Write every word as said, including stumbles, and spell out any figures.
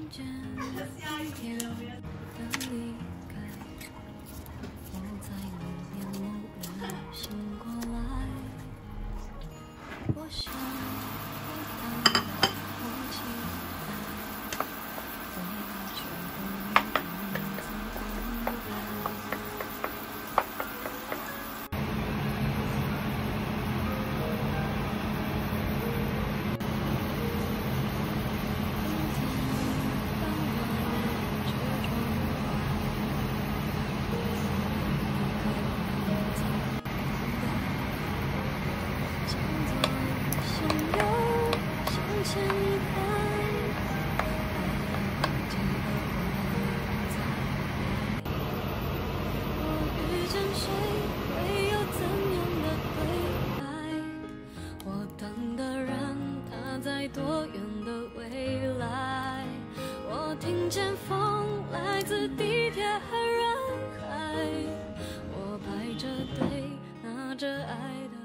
见明天的离开，我在你面目里醒过来，我想我等我期待，未来却不能因此更改。前一排，记得我在我遇见谁，会有怎样的对白？我等的人，他在多远的未来？我听见风来自地铁和人海，我排着队，拿着爱的。